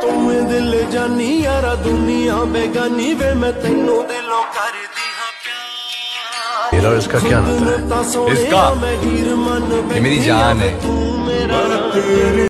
तुम्हें दिल जानी यारा दुनिया बेगानी वे मैं तेनों दिलों कर दी हाँ प्यार। मेरा और इसका क्या नाता है? इसका, ये मेरी जान है।